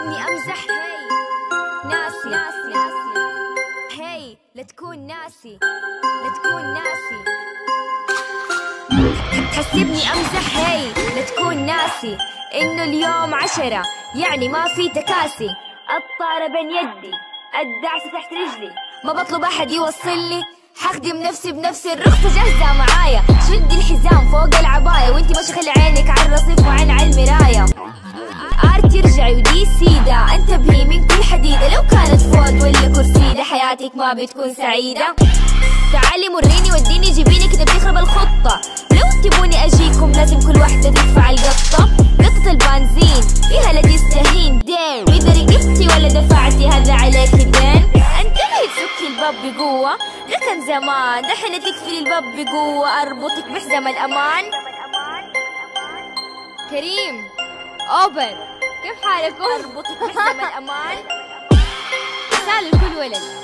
تحسبني امزح؟ هي ناسي هي لا تكون ناسي تحسبني امزح؟ هي لا تكون ناسي انه اليوم 10 يعني ما في تكاسي. الطارة بين يدي، الدعسة تحت رجلي، ما بطلب احد يوصلني، حخدم نفسي بنفسي، الرخصة جاهزة معايا، شدي الحزام فوق العباية، وانتي ماشي خلي عينك على الرصيف وعين على المراية. ارتي ارجعي ودي سيدة، انتبهي من كل حديدة، لو كانت فوق ولا كرسيدة حياتك ما بتكون سعيدة. تعالي مريني وديني جيبيني كده بتخرب الخطة، لو تبوني اجيكم لازم كل واحدة تدفع القطة. قطة البنزين فيها لا تستهين دين، واذا رقبتي ولا دفعتي هذا عليك دين. انتبهي تسكي الباب بقوة، ده كان زمان، دحين تقفلي الباب بقوة، اربطك بحزام الامان. كريم اوبن كيف حالكم؟ اربطك بحزام الامان. رسالة لكل ولد،